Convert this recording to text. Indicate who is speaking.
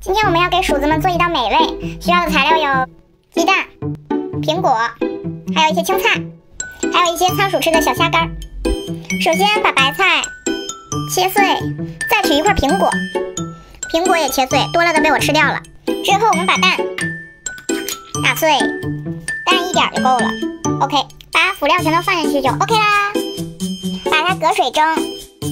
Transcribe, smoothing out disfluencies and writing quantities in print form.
Speaker 1: 今天我们要给鼠子们做一道美味，需要的材料有鸡蛋、苹果，还有一些青菜，还有一些仓鼠吃的小虾干。首先把白菜切碎，再取一块苹果，苹果也切碎，多了的被我吃掉了。之后我们把蛋打碎，蛋一点就够了。OK， 把辅料全都放进去就 OK 啦。把它隔水蒸。